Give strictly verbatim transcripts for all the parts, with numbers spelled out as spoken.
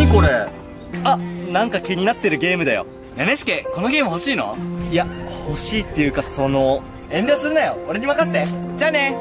何これ。あ、なんか気になってるゲームだよ。 やねすけ、このゲーム欲しいの？ いや、欲しいっていうか、その遠慮すんなよ、俺に任せて。 じゃあね。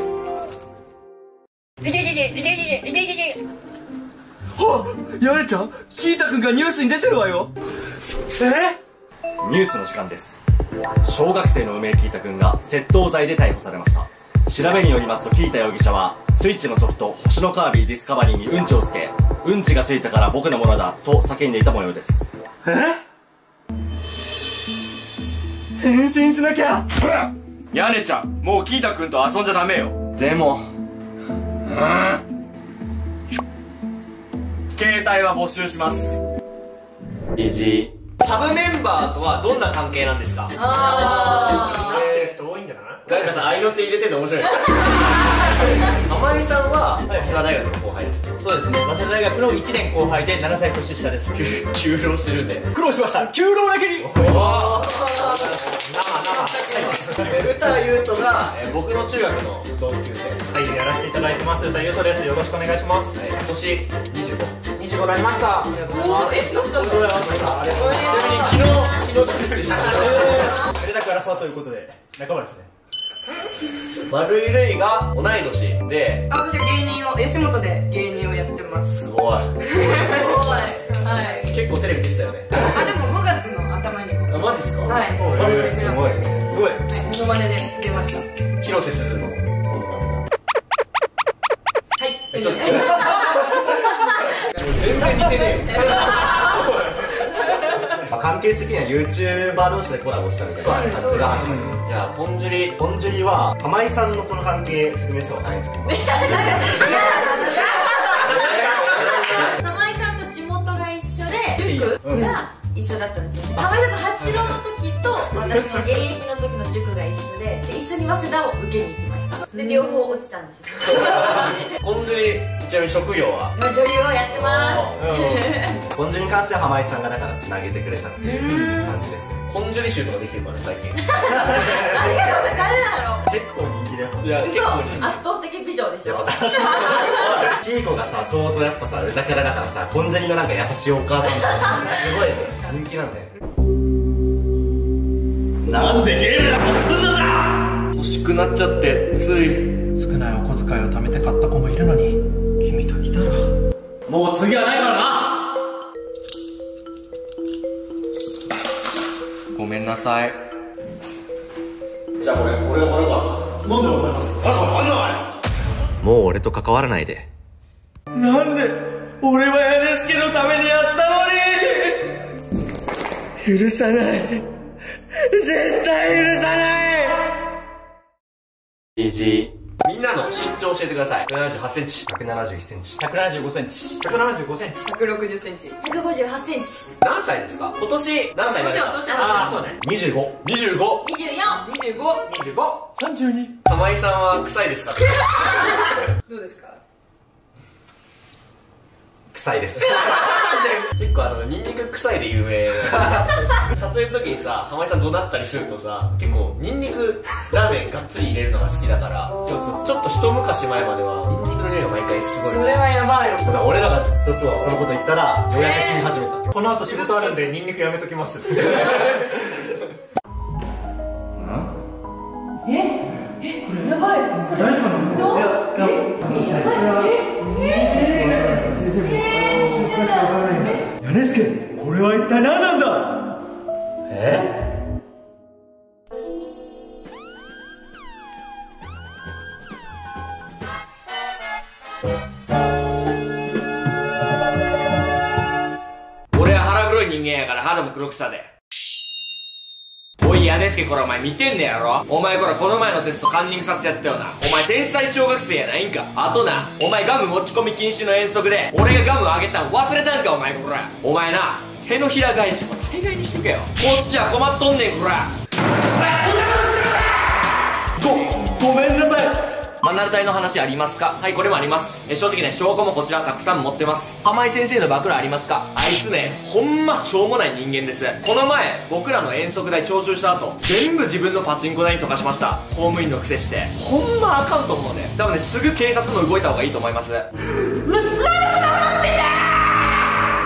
いけいけいけいけいけいけいけいけ。はっ、やねちゃん、キータくんがニュースに出てるわよ。え？ニュースの時間です。小学生の梅キータくんが窃盗罪で逮捕されました。調べによりますと、キータ容疑者はスイッチのソフト星のカービィディスカバリーにうんちをつけ、うんちがついたから僕のものだと叫んでいた模様です。え？変身しなきゃ。 やねちゃん、もうキータくんと遊んじゃダメよ。 でも、 うん、携帯は没収します。 イージー。 サブメンバーとはどんな関係なんですか？ あー、なってる人多いんじゃない？ 誰かさん、合いの手入れてんの面白い。浜井さんは早稲田大学の後輩です。 そうですね、早稲田大学のいちねんこう輩でななさい年下です。 休労してるんで苦労しました。休労だけに。 歌優斗が僕の中学の同級生。 はい、やらせていただいてます歌優斗です。よろしくお願いします。 今年にじゅうご。 にじゅうごになりました。ありがとうございます。 え、なんかありがとうございます。ちなみに昨日昨日誕生日でした。 あれだからさということで仲間ですね。 丸井瑠衣が同い年で、 私は芸人を、吉本で芸人をやってます。 すごい。 すごい。はい。 結構テレビでしたよね。 あ、でもごがつの頭にも。 あ、マジっすか？ はい。 すごい。すごい。 モノマネで出ました。 広瀬すずのモノマネが。 はい。 ちょっと。全然似てねえよ。 関係者的には YouTuber 同士でコラボしたみたいな感じが始まります。 じゃあポンジュリポンジュリは玉井さんのこの関係説明した方がないんじゃない？ 玉井さんと地元が一緒で塾が一緒だったんですよね。玉井さんと八郎の時と私の現役の時の塾が一緒で、で一緒に早稲田を受けに行きました。で両方落ちたんですよ。 ポンジュリちなみに職業は？ 今女優をやってます。 ポンジュリに関しては浜井さんがだからつなげてくれたっていう感じですね。 ポンジュリ集とかできてるからね最近。 ありがとうございます。誰だろう。 結構人気だよ。 いや結構嘘、圧倒的美女でしょ。 キーコがさ、相当やっぱさ、うざキャラだからさ、ポンジュリのなんか優しいお母さんすごいね、 人気なんだよ。 なんでゲームで外すんのだ。欲しくなっちゃってつい。 少ないお小遣いを貯めて買った子もいるのに、君と来たらもう次はないからな。 ごめんなさい。 じゃあこれ俺がもらうか。 なんでお前なの？ あ、なんだもう俺と関わらないで。 なんで俺はやねすけのためにやったのに。許さない、絶対許さない。イージー。 みんなの身長教えてください。ひゃくななじゅうはちセンチ。 ひゃくななじゅういちセンチ。 ひゃくななじゅうごセンチ。ひゃくななじゅうごセンチ。 ひゃくろくじゅっセンチ。ひゃくごじゅうはちセンチ。 何歳ですか？今年何歳になりますか？ ああ、そうね。 にじゅうご。 にじゅうご。 にじゅうよん、にじゅうご。 にじゅうご。さんじゅうに。 玉井さんは臭いですか？ どうですか？ 臭いです。 結構あのニンニク臭いで有名。撮影の時にさ、玉井さん怒鳴ったりするとさ、結構ニンニクラーメンがっつり入れるのが好きだから、 そうそうちょっと一昔前まではニンニクの匂いが毎回すごい。 それはやばいよ。 そうだ、俺らがずっとそうそのこと言ったらようやく気に始めた。 この後仕事あるんでニンニクやめときます。 ええ、やばい。これ大丈夫なんですか？どう？いや、やばい。 やねすけ、これは一体何なんだ。え？ 俺は腹黒い人間やから肌も黒くしたで。おい、やねすけ、これお前見てんねやろ。お前これこの前のテストカンニングさせてやったよな。お前天才小学生やないんか。あとな、お前ガム持ち込み禁止の遠足で俺がガムあげたん忘れたんか、お前こら。お前な、手のひら返しも大概にしとけよ。こっちは困っとんねん、こら。ご、ごめんなさい。マナル隊の話ありますか？はい、これもあります。え正直ね、証拠もこちらたくさん持ってます。浜井先生の暴露ありますか？あいつね、ほんましょうもない人間です。この前、僕らの遠足代徴収した後、全部自分のパチンコ代に溶かしました。公務員のくせして。ほんまあかんと思うね。多分ね、すぐ警察も動いた方がいいと思います。な、なんでそんなこと知ってんだー！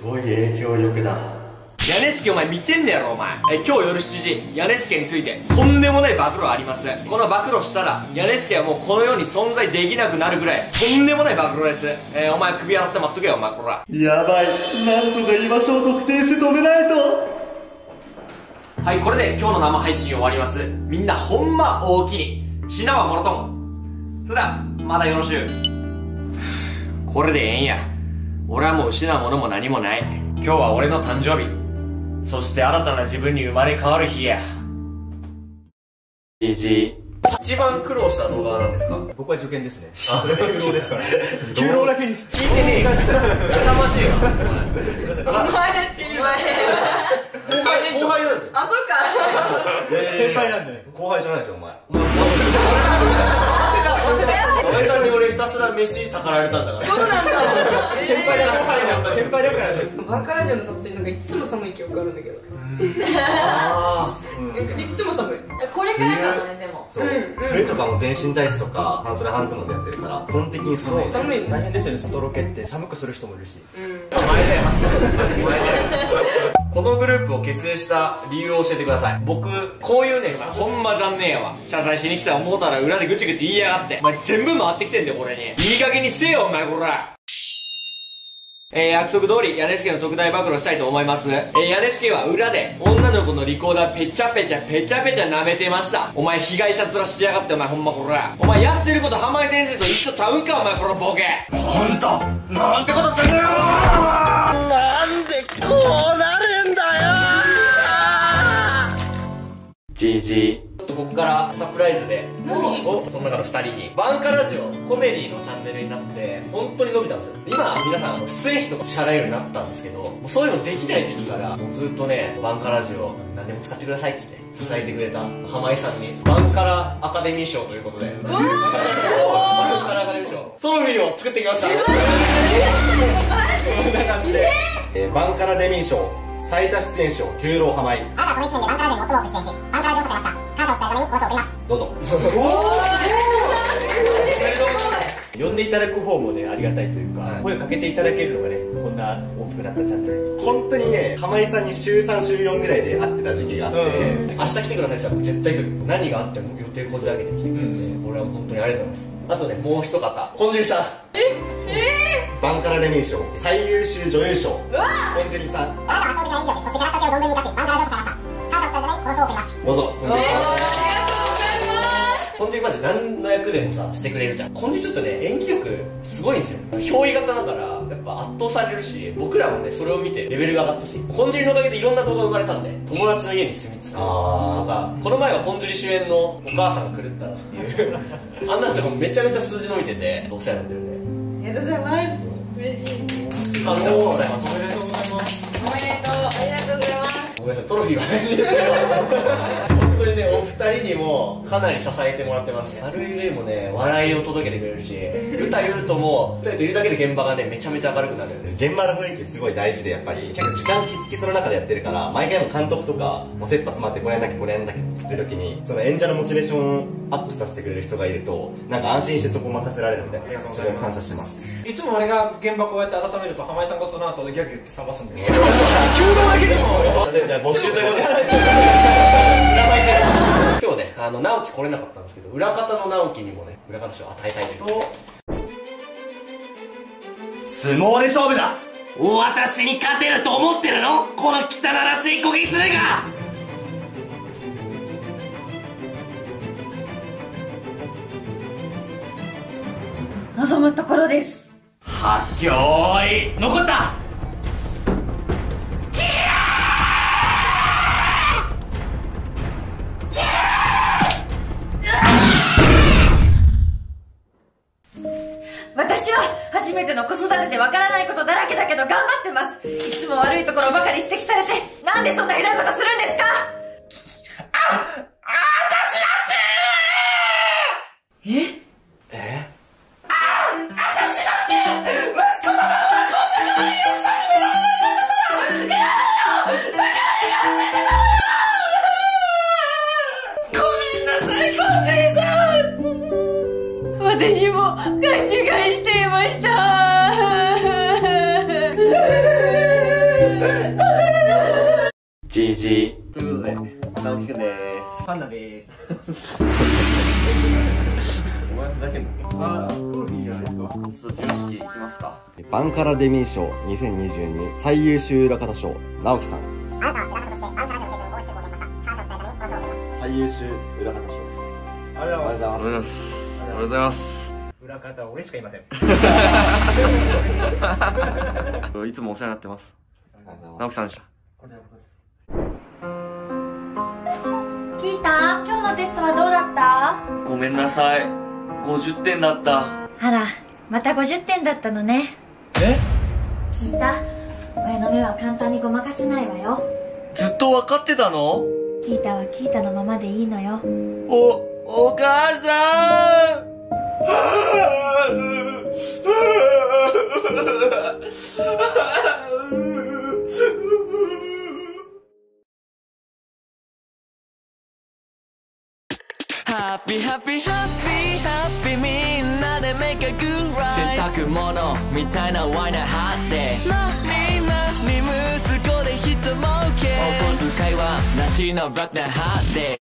ごい影響力だ。 屋根助お前見てんだやろお前。え今日夜しちじ屋根助についてとんでもない暴露あります。この暴露したら屋根助はもうこの世に存在できなくなるぐらいとんでもない暴露です。えー、お前首洗って待っとけよお前。こらやばい、なんとか居場所を特定して止めないと。 はい、これで今日の生配信終わります。みんなほんま大きに死なはもろとも。それではまだよろしゅう。これでええんや。俺はもう失うものも何もない。今日は俺の誕生日、そして新たな自分に生まれ変わる日や。じじ一番苦労した動画は何ですか？ 僕は受験ですね。休労ですから。 休労だけに聞いてねえよ。やかましいわお前。 お前って言われ後輩なんだよ。 あ、そっか。 先輩なんで。 後輩じゃないでしょお前。 お前さんに俺ひたすら飯たかられたんだから。 そうなんだ。 先輩だから先輩だからです。 バンカラジオの撮影なんかいつも寒い記憶あるんだけど、 あいつも寒い。 これからかもね、でも。 そう、冬とかも全身タイツとか半袖半ズボンでやってるから基本的に寒い。 寒いね。 大変ですよね、外ロケって寒くする人もいるし。 あお前だよお前だよ。 このグループを結成した理由を教えてください。僕こういうねほんま残念やわ。謝罪しに来た思うたら裏でぐちぐち言いやがって。お前全部回ってきてんだよ俺に。いい加減にせえよお前こら。えー、約束通り、屋根助の特大暴露したいと思います。えー、屋根助は裏で、女の子のリコーダーペチャペチャ、ペチャペチャ舐めてました。お前被害者面しやがって、お前ほんまこら。お前やってること浜井先生と一緒ちゃうんか、お前このボケ。 ほんと、なんてことすんのよ。なんでこうなるんだよ。 じじちょっとここからサプライズでおその中のふたりにバンカラジオコメディのチャンネルになって本当に伸びたんですよ。今皆さん出演費とか支払えるようになったんですけど、もうそういうのできない時期からもうずっとねバンカラジオ何でも使ってくださいっつって支えてくれた浜井さんにバンカラアカデミー賞ということでバンカラアカデミー賞トロフィーを作ってきました。 えー、バンカラデミー賞最多出演賞九郎浜井。 あなたこのいちねんでバンカラジオに最も多く出演しバンカラジオをされました。感謝を伝えるためにご賞を送ります。 どうぞ。 呼んでいただく方もね、ありがたいというか、 はい声をかけていただけるのがね、こんな大きくなったチャンネルに。 本当にね、浜井さんに週さん週よんぐらいで会ってた時期があって、 明日来てくださいって言ったら絶対来る。何があっても予定こじ開けて来てくれるんで、俺は本当にありがとうございます。あとねもう一方こんじりさん。 バンカラデミー賞最優秀女優賞こんじりさん。 あなたは圧倒的な演技力、そしてキャラクター性を存分に生かしバンカラジオをされました。感謝を伝えるためにこの賞を送ります。 どうぞ。こんじりさん。 コンジマジ何の役でもさしてくれるじゃん。コンジちょっとね演技力すごいんですよ。憑依型だからやっぱ圧倒されるし、僕らもねそれを見てレベルが上がったし、コンジリのおかげでいろんな動画生まれたんで、友達の家に住み着くとか、この前はコンジリ主演のお母さんが狂ったらっていうあんなのとかもめちゃめちゃ数字伸びててお世話になってるんでありがとうございます。嬉しい。 感謝をございます。 おめでとう。ありがとうございます。 ごめんなさいトロフィーはないんですけど本当にねお二人にもかなり支えてもらってます。ある意味もね笑いを届けてくれるし、ルタユートもルタユートいるだけで現場がねめちゃめちゃ明るくなるんです。 現場の雰囲気すごい大事で、やっぱり結構時間キツキツの中でやってるから、毎回も監督とかもう切羽詰まってこれやんなきゃこれやんなきゃって言ってる時に、その演者のモチベーションをアップさせてくれる人がいるとなんか安心してそこを任せられるんで、すごい感謝してます。 いつもあれが現場こうやって温めると浜井さんがその後でギャグ言って冷ますんで。 弓道だけでもじゃあ募集ということで裏前今日ねあの直樹来れなかったんですけど、裏方の直樹にもね裏方賞を与えたいということで相撲で勝負だ。 私に勝てると思ってるのこの汚らしい小狐が。 望むところです。 はっきょーい残った。 私は初めての子育てでわからないことだらけだけど頑張ってます。いつも悪いところばかり指摘されて、なんでそんなひどいことするんですか。あ、あ、私だってええ私だって息子のままこんな可愛い奥さんに目の前になってたら嫌だよ。だから行かせてたのよ。ごめんなさいコンジュリさん。私も勘違いしていました。 ち。ということで、直樹くんでーす。 パンダでーす。お前ふざけんな。あ、トロフィーじゃないですか。 ちょっと授与式いきますか。 バンカラデミー賞にせんにじゅうに最優秀裏方賞、直樹さん。 あなたは裏方としてバンカラ城の成長に大きく貢献しました。感謝を伝えるためにご賞を送ります。 最優秀裏方賞です。ありがとうございます。 ありがとうございます。ありがとうございます。 裏方は俺しかいません。 いつもお世話になってます。直樹さんでした。 こちらこそです。 キータ、今日のテストはどうだった？ ごめんなさい。ごじゅってんだった。 あら、またごじゅってんだったのね。 え？ キータ、親の目は簡単にごまかせないわよ。 ずっと分かってたの？ キータはキータのままでいいのよ。 お、お母さんハッピーハッピーハッピーハッピーみんなでメイクグッライ洗濯物みたいなワイナー張ってなになに息子で人儲けお小遣いはなしのバックなハッて